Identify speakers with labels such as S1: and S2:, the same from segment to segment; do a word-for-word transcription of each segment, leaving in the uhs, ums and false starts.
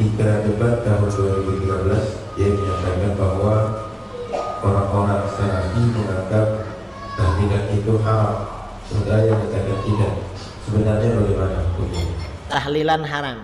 S1: ketika debat tahun dua ribu tiga belas, dia menyatakan bahwa orang-orang Salafi menganggap tahlilan itu haram, sementara yang mengatakan tidak. Sebenarnya bagaimana hukumnya?
S2: Tahlilan haram.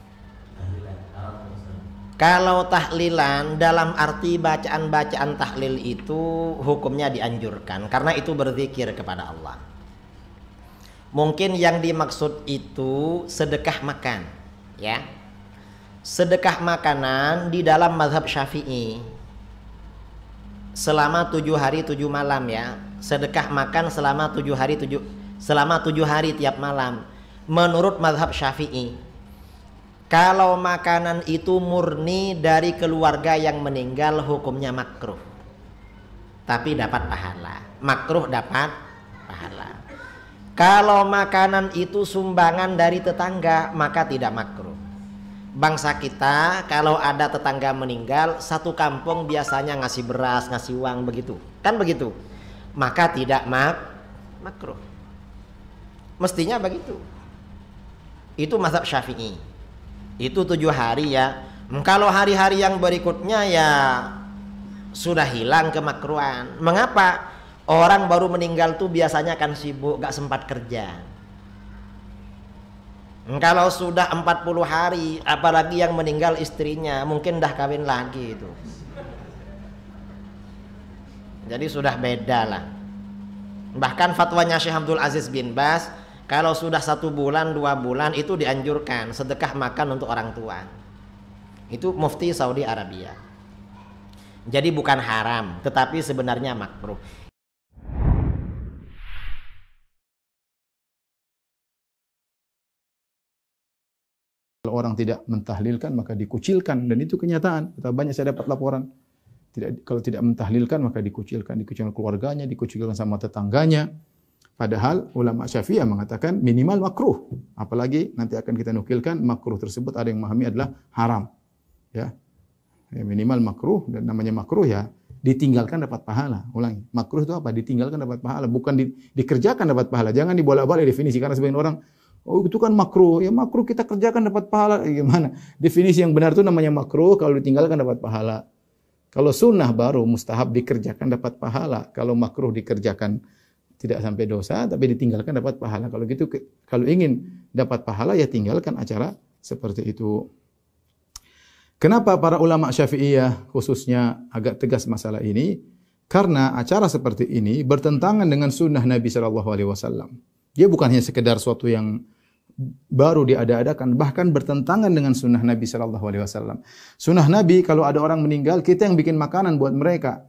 S2: Kalau tahlilan dalam arti bacaan-bacaan tahlil itu hukumnya dianjurkan karena itu berzikir kepada Allah. Mungkin yang dimaksud itu sedekah makan, ya. Sedekah makanan di dalam mazhab Syafi'i selama tujuh hari tujuh malam, ya. Sedekah makan selama tujuh hari tujuh selama tujuh hari tiap malam. Menurut mazhab Syafi'i, kalau makanan itu murni dari keluarga yang meninggal, hukumnya makruh, tapi dapat pahala. Makruh dapat pahala. Kalau makanan itu sumbangan dari tetangga, maka tidak makruh. Bangsa kita kalau ada tetangga meninggal, satu kampung biasanya ngasih beras, ngasih uang, begitu. Kan begitu. Maka tidak mak makruh. Mestinya begitu. Itu mazhab Syafi'i. Itu tujuh hari, ya. Kalau hari-hari yang berikutnya ya sudah hilang kemakruhan. Mengapa? Orang baru meninggal tuh biasanya kan sibuk, gak sempat kerja. Kalau sudah empat puluh hari, apalagi yang meninggal istrinya, mungkin dah kawin lagi itu. Jadi sudah beda lah. Bahkan fatwanya Syekh Abdul Aziz bin Baz, kalau sudah satu bulan, dua bulan itu dianjurkan sedekah makan untuk orang tua. Itu mufti Saudi Arabia. Jadi bukan haram, tetapi sebenarnya makruh.
S3: Kalau orang tidak mentahlilkan maka dikucilkan, dan itu kenyataan. Betapa banyak saya dapat laporan. Tidak, kalau tidak mentahlilkan maka dikucilkan, dikucilkan keluarganya, dikucilkan sama tetangganya. Padahal ulama Syafi'iyah mengatakan minimal makruh. Apalagi nanti akan kita nukilkan makruh tersebut ada yang memahami adalah haram. Ya. Ya, minimal makruh, dan namanya makruh ya ditinggalkan dapat pahala. Ulangi, makruh itu apa? Ditinggalkan dapat pahala, bukan di, dikerjakan dapat pahala. Jangan dibolak-balik definisi, karena sebagian orang, oh itu kan makruh. Ya makruh kita kerjakan dapat pahala. Eh, gimana? Definisi yang benar itu namanya makruh kalau ditinggalkan dapat pahala. Kalau sunnah baru mustahab dikerjakan dapat pahala. Kalau makruh dikerjakan tidak sampai dosa, tapi ditinggalkan dapat pahala. Kalau gitu, kalau ingin dapat pahala ya tinggalkan acara seperti itu. Kenapa para ulama Syafi'iyah khususnya agak tegas masalah ini? Karena acara seperti ini bertentangan dengan sunnah Nabi Shallallahu Alaihi Wasallam. Dia bukan hanya sekedar suatu yang baru diada-adakan, bahkan bertentangan dengan sunnah Nabi Shallallahu Alaihi Wasallam. Sunnah Nabi kalau ada orang meninggal, kita yang bikin makanan buat mereka.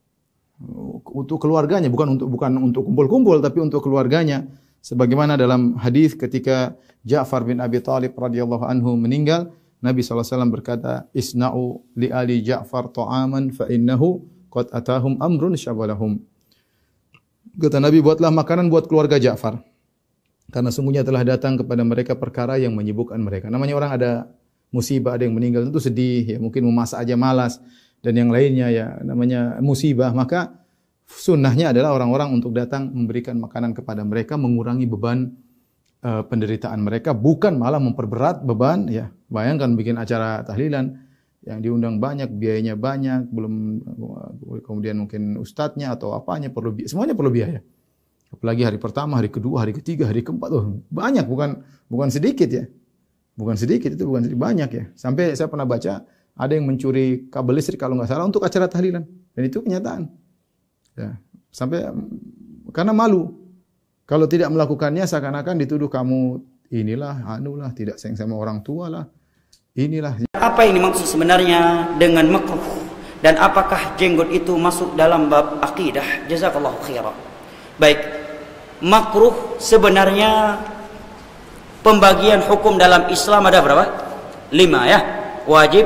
S3: Untuk keluarganya, bukan untuk bukan untuk kumpul-kumpul, tapi untuk keluarganya. Sebagaimana dalam hadis ketika Ja'far bin Abi Thalib radhiyallahu anhu meninggal, Nabi shallallahu alaihi wasallam berkata, "Isna'u li ali Ja'far ta'aman fa innahu qad atahum amrun syabalahum." Kata Nabi, buatlah makanan buat keluarga Ja'far, karena sungguhnya telah datang kepada mereka perkara yang menyibukkan mereka. Namanya orang ada musibah, ada yang meninggal, tentu sedih, ya mungkin memasak aja malas, dan yang lainnya ya namanya musibah. Maka sunnahnya adalah orang-orang untuk datang memberikan makanan kepada mereka, mengurangi beban uh, penderitaan mereka, bukan malah memperberat beban. Ya, bayangkan bikin acara tahlilan yang diundang banyak, biayanya banyak, belum kemudian mungkin ustadznya atau apanya perlu biaya, semuanya perlu biaya. Apalagi hari pertama, hari kedua, hari ketiga, hari keempat, oh, banyak, bukan bukan sedikit ya, bukan sedikit itu, bukan sedikit, banyak ya. Sampai saya pernah baca ada yang mencuri kabel listrik kalau nggak salah untuk acara tahlilan, dan itu kenyataan. Ya, sampai karena malu. Kalau tidak melakukannya seakan-akan dituduh kamu inilah, anulah, tidak sayang sama orang tua lah. Inilah.
S4: Apa yang dimaksud sebenarnya dengan makruh, dan apakah jenggot itu masuk dalam bab akidah? Jazakallahu khairan. Baik, makruh sebenarnya pembagian hukum dalam Islam ada berapa? Lima ya. Wajib,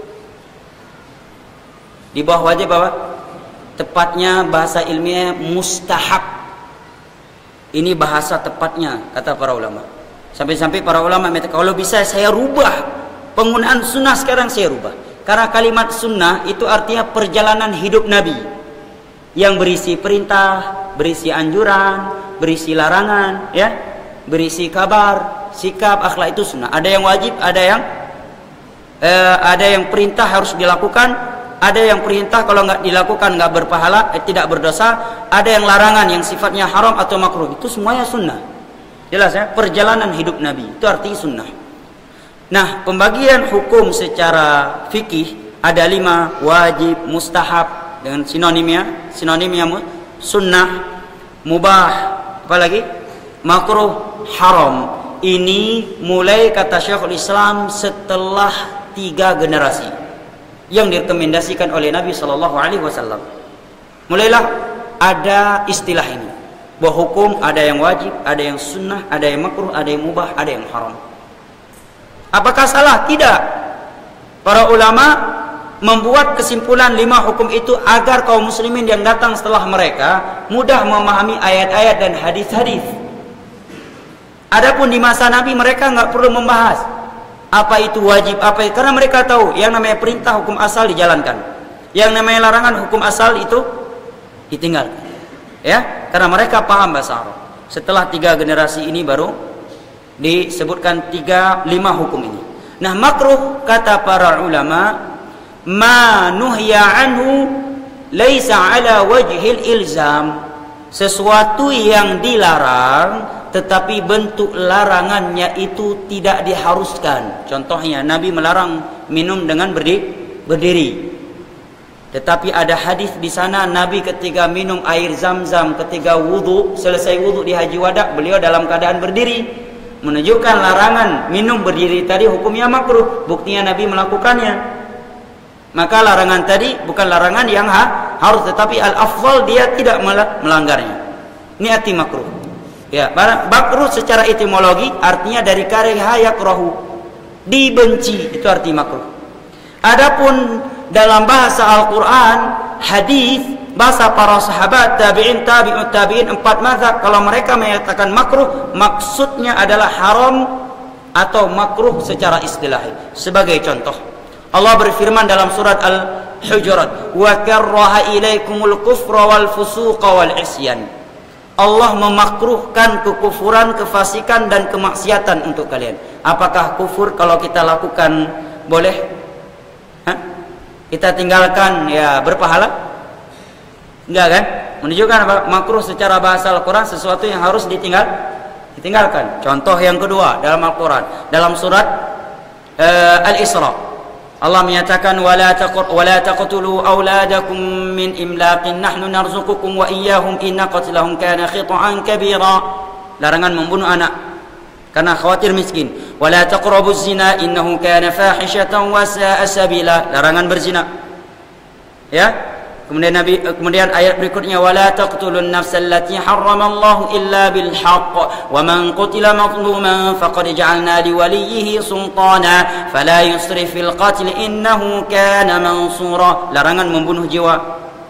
S4: di bawah wajib apa? Tepatnya bahasa ilmiah mustahab. Ini bahasa tepatnya kata para ulama. Sampai-sampai para ulama mengatakan kalau bisa saya rubah penggunaan sunnah sekarang, saya rubah. Karena kalimat sunnah itu artinya perjalanan hidup Nabi yang berisi perintah, berisi anjuran, berisi larangan, ya, berisi kabar, sikap, akhlak, itu sunnah. Ada yang wajib, ada yang eh, ada yang perintah harus dilakukan, ada yang perintah kalau nggak dilakukan nggak berpahala, eh, tidak berdosa, ada yang larangan yang sifatnya haram atau makruh. Itu semuanya sunnah. Jelas ya, perjalanan hidup Nabi itu arti sunnah. Nah, pembagian hukum secara fikih ada lima: wajib, mustahab dengan sinonimnya, sinonimnya sunnah, mubah, apalagi makruh, haram. Ini mulai kata Syekhul Islam setelah tiga generasi yang direkomendasikan oleh Nabi Shallallahu Alaihi Wasallam. Mulailah ada istilah ini, bahwa hukum ada yang wajib, ada yang sunnah, ada yang makruh, ada yang mubah, ada yang haram. Apakah salah? Tidak. Para ulama membuat kesimpulan lima hukum itu agar kaum muslimin yang datang setelah mereka mudah memahami ayat-ayat dan hadis-hadis. Adapun di masa Nabi mereka nggak perlu membahas apa itu wajib, apa itu, karena mereka tahu yang namanya perintah hukum asal dijalankan, yang namanya larangan hukum asal itu ditinggalkan. Ya, karena mereka paham bahasa Arab. Setelah tiga generasi ini baru disebutkan tiga lima hukum ini. Nah, makruh kata para ulama, ma nuhya anhu laisa ala wajhil ilzam, sesuatu yang dilarang tetapi bentuk larangannya itu tidak diharuskan. Contohnya Nabi melarang minum dengan berdiri, berdiri. Tetapi ada hadis di sana Nabi ketika minum air Zam-Zam ketika wudu, selesai wudu di Haji Wada, beliau dalam keadaan berdiri, menunjukkan larangan minum berdiri tadi hukumnya makruh. Buktinya Nabi melakukannya. Maka larangan tadi bukan larangan yang ha, harus, tetapi al-afdal dia tidak melanggarnya. Ini arti makruh. Ya, makruh secara etimologi artinya dari kariha yakrahu, dibenci, itu arti makruh. Adapun dalam bahasa Al-Quran, hadis, bahasa para sahabat, tabi'in, tabi'ut tabi'in, empat mazhab, kalau mereka menyatakan makruh, maksudnya adalah haram atau makruh secara istilahi. Sebagai contoh, Allah berfirman dalam surat Al-Hujurat, wa karraha ilaikumul kufra wal fusuqa wal isyan. Allah memakruhkan kekufuran, kefasikan dan kemaksiatan untuk kalian. Apakah kufur kalau kita lakukan boleh? Hah? Kita tinggalkan ya berpahala? Enggak kan? Menunjukkan apa? Makruh secara bahasa Al-Quran sesuatu yang harus ditinggal, ditinggalkan. Contoh yang kedua dalam Al-Quran, dalam surat uh, Al-Isra, Allah menyatakan wala taqur wala taqtulu auladakum min imlaqin nahnu narzuqukum wa iyyahum inna qatlahum kana khita'an kabira. Larangan membunuh anak karena khawatir miskin. Wala taqrabuz zina innahu kana fahishatan wa sa'a sabila. Larangan berzina. Ya. Kemudian Nabi kemudian ayat berikutnya wala taqtulun nafsal lati harramallahu illa bil haqq wa man qutila mazluman faqad ja'alna li waliyhi sultana fala yusrif fil qatl innahu kana mansura. Larangan membunuh jiwa.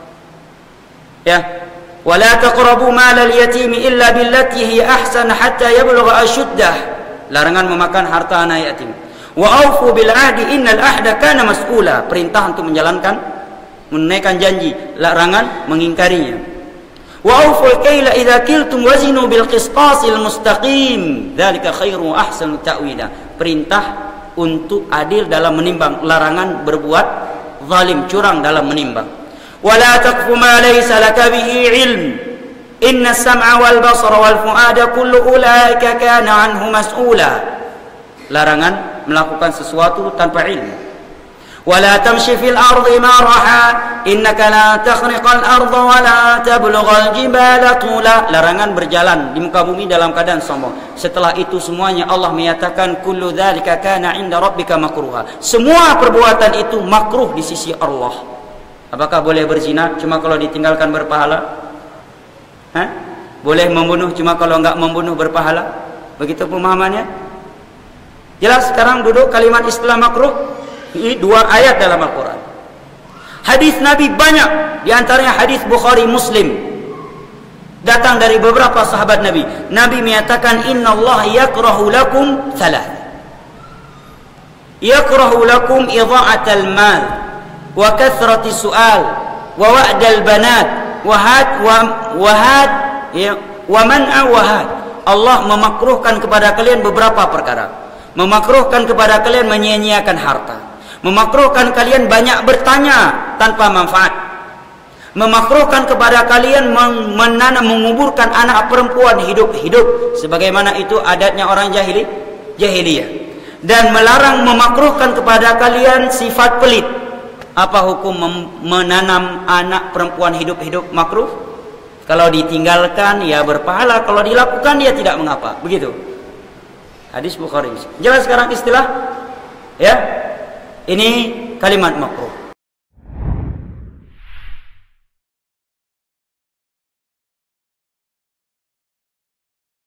S4: Ya. Wala taqrabu malal yatimi illa billati hi ahsan hatta yablugha ashuddah. Larangan memakan harta anak yatim. Wa aufu bil ahdi innal ahda kana mas'ula. Perintah untuk menjalankan menunaikan janji, larangan mengingkarinya. Wa auful kaila idza kiltum wazinu bil qistasil mustaqim. Dzalika khairu ahsanu ta'wila. Perintah untuk adil dalam menimbang, larangan berbuat zalim, curang dalam menimbang. Wala taqfu ma laysa laka bihi ilm. Inna as-sam'a wal basara wal fu'ada kullu ulaika kana anhu mas'ula. Larangan melakukan sesuatu tanpa ilmu. ولا تمشي في الأرض مرحا إنك لا تخرق الأرض ولا تبلغ الجبال طولا. Larangan berjalan di muka bumi dalam keadaan sombong. Setelah itu semuanya Allah menyatakan kullu dzalika kana 'inda rabbika makruha. Semua perbuatan itu makruh di sisi Allah. Apakah boleh berzina cuma kalau ditinggalkan berpahala? Hah? Boleh membunuh cuma kalau enggak membunuh berpahala? Begitu pemahamannya? Jelas sekarang duduk kalimat istilah makruh. Ini dua ayat dalam Al-Quran. Hadis Nabi banyak, di antaranya hadis Bukhari Muslim, datang dari beberapa sahabat Nabi. Nabi menyatakan inna Allah yakrahu lakum thalath. Yakrahu lakum idha'atal mal wa kathrati su'al wa wa'dal banat wa had wa wahad ya, wa man'a wa had. Allah memakruhkan kepada kalian beberapa perkara. Memakruhkan kepada kalian menyia-nyiakan harta, Memakruhkan kalian banyak bertanya tanpa manfaat. Memakruhkan kepada kalian menanam, menguburkan anak perempuan hidup-hidup, sebagaimana itu adatnya orang jahili, jahiliyah. Dan melarang, memakruhkan kepada kalian sifat pelit. Apa hukum menanam anak perempuan hidup-hidup? Makruh. Kalau ditinggalkan ya berpahala, kalau dilakukan dia tidak mengapa. Begitu. Hadis Bukhari. Jelas sekarang istilah? Ya. Ini kalimat makruh.